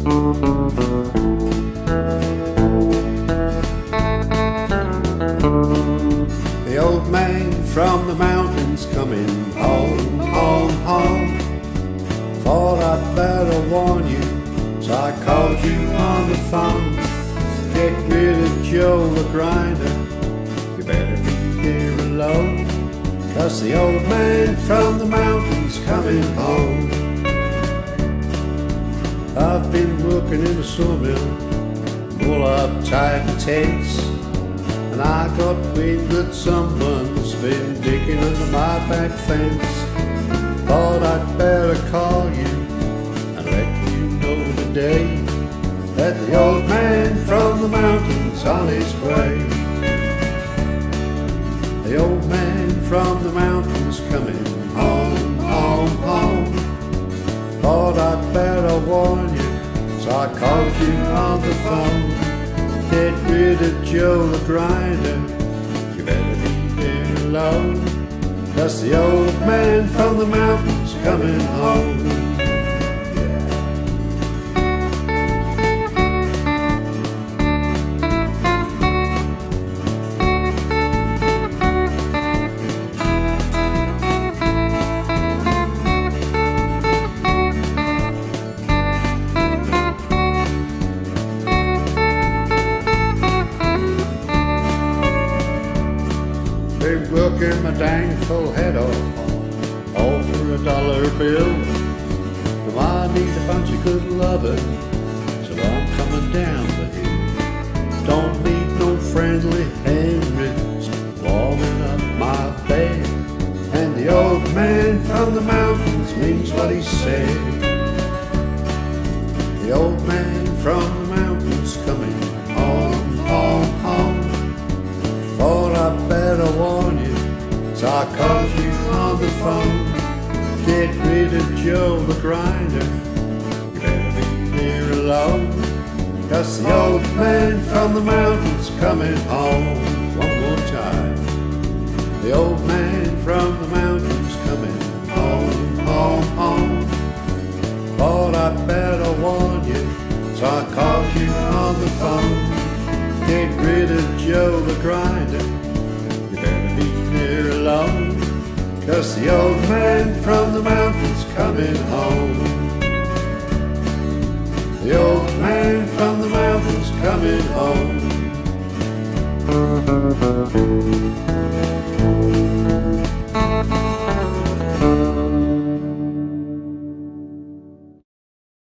The old man from the mountains coming home, home, home. Thought I'd better warn you, so I called you on the phone. Get rid of Joe the grinder, you better be here alone, 'cause the old man from the mountains coming home. I've been working in a sawmill, full up tight and tense, and I got wind that someone's been digging under my back fence. Thought I'd better call you and let you know today that the old man from the mountain's on his way. The old man from the mountain's coming home, home, home. Thought I'd better warn you, so I called you on the phone. Get rid of Joe the grinder, you better be here alone, 'cause the old man from the mountain's coming home. Been working my dang full head off, all for $1 bill. Now I need a bunch of good loving, so I'm coming down the hill. Don't need no friendly Henrys warming up my bed, and the old man from the mountains means what he said. The old man from the mountains coming home, home, home. Thought I'd better warn you, so I called you on the phone. Get rid of Joe the grinder, you better be here alone, 'cause the old man from the mountain's coming home. One more time. The old man from the mountain's coming home, home, home. Thought I'd better warn you, so I called you on the phone. Get rid of Joe the grinder, you better be here alone, 'cause the old man from the mountain's coming home. The old man from the mountain's coming home.